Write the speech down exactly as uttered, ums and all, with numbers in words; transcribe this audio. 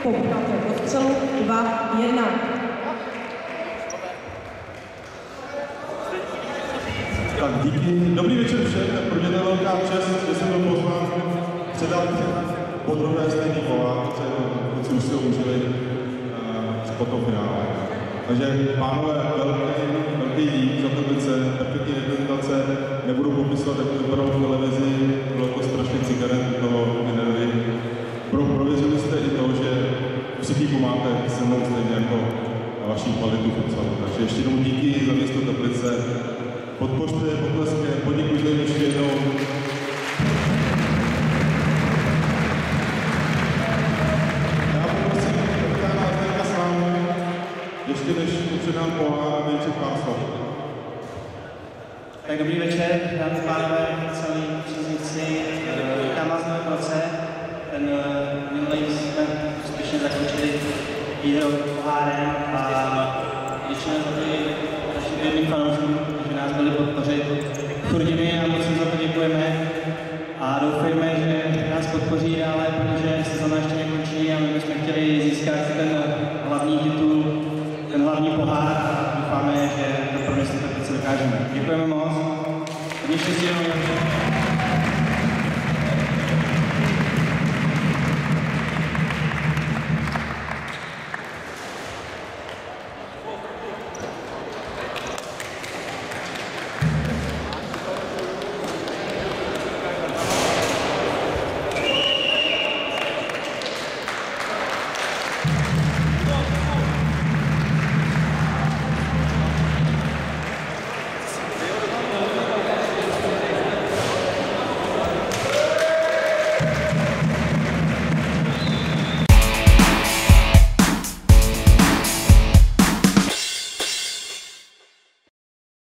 Popkáte od střelu dva jedna. Tak díky. Dobrý večer všem. Pro mě to je velká čest, že jsem byl pozván předat po druhé stejný kola, co už si ho užili uh, po tom finále. Takže pánové, velký, velký dík za tablice, perfektní reprezentace. Nebudu popisovat, jak to vypadalo v televizi, bylo to strašně cigaret toho generovy. Pro, prověřili jste i to, že psychiku máte se mnou stejně jako vaší kvalitu futsalu. Takže ještě jednou díky za město Teplice. Podpořte, potlesky, poděkujte ještě jednou. Já poprosím Petra Zdenka s vámi, ještě než předám pohár a vyjčet pár slov. Tak dobrý večer, dámy a pánové, celý příznivci. Vítám vás v novém roce. Ten minulý jsme úspěšně zakončili výhrou pohárem a většinou za to našim věrným fanouškům, že nás byli podpořit furdimi a moc za to děkujeme. A doufejme, že nás podpoří dále, protože sezóna ještě nekončí a my bychom chtěli získat ten hlavní titul, ten hlavní pohár a doufáme, že to pro město Teplice dokážeme. Děkujeme moc. Hodně štěstí.